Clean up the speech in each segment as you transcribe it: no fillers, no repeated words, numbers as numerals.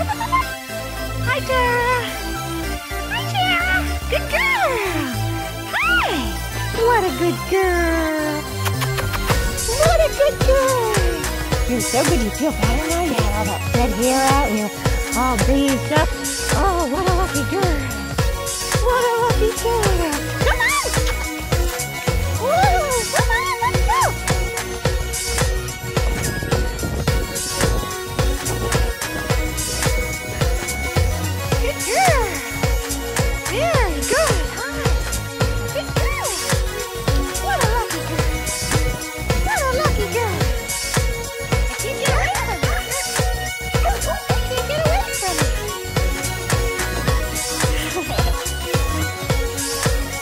Hi, Tara. Hi, Tara. Good girl. Hi. What a good girl. What a good girl. You're so good. You feel better now? You had all that red hair out and you're all breathed up. Oh, what a lucky girl. What a lucky Tara. Come on. Woo, come on, let's go. Good girl. Very good. Hi. Good girl. What a lucky girl. What a lucky girl. I can't get away from you. I can't get away from you.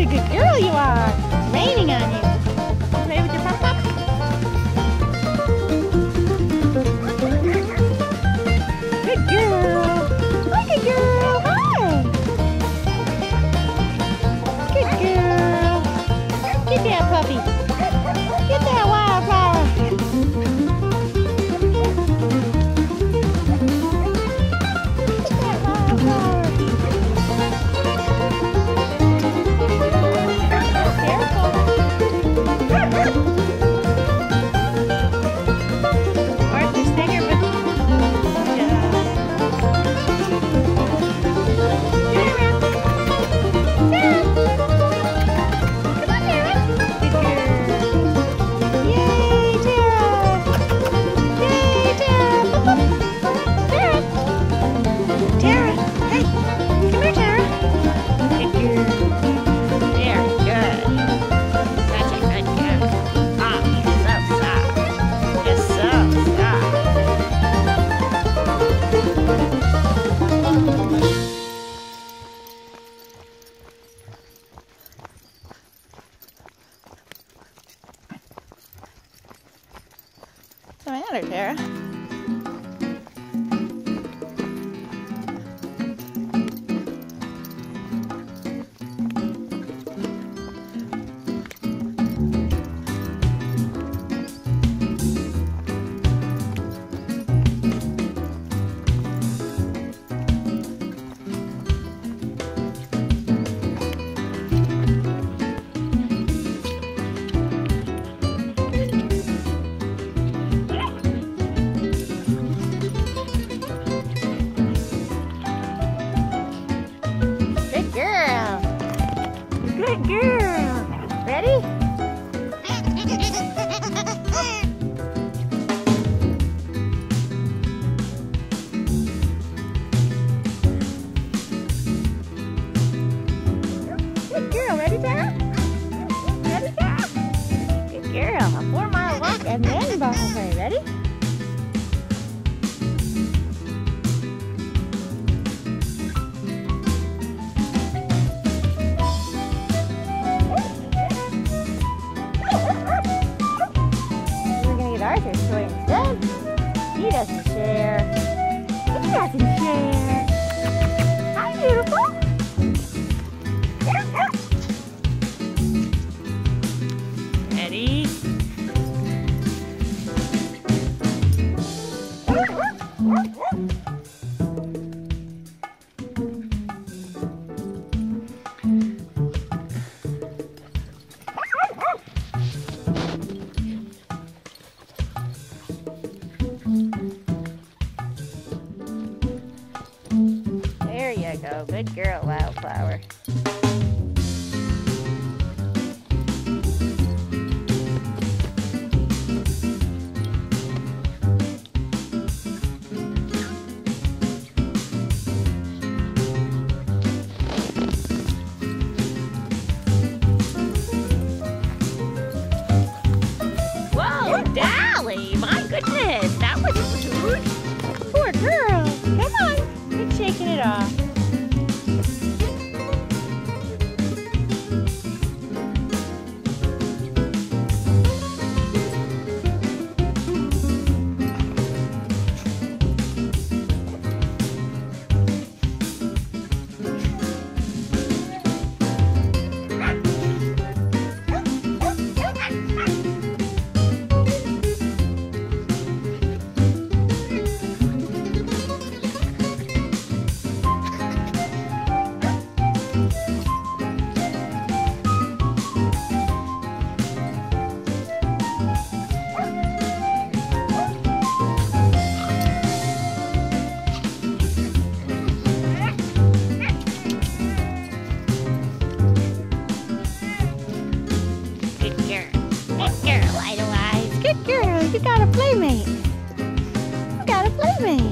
good girl you are. It's raining on you. Play with your pop-pop. Good girl. Hi, good girl. Hi. Good girl. Get that puppy. Get that wildflower. Get that wildflower. What's the matter, Tara? Good girl. Ready? Good girl. Ready, Tara? Ready, Tara? Good girl. A 4-mile walk and then ball play. Ready? Arthur's toy instead. He doesn't share. He doesn't share. Hi, beautiful. Ready? There you go. Good girl, Wildflower. Whoa, Dolly! My goodness, that was rude. Poor girl. Come on. Quit shaking it off. You got a playmate. You got a playmate.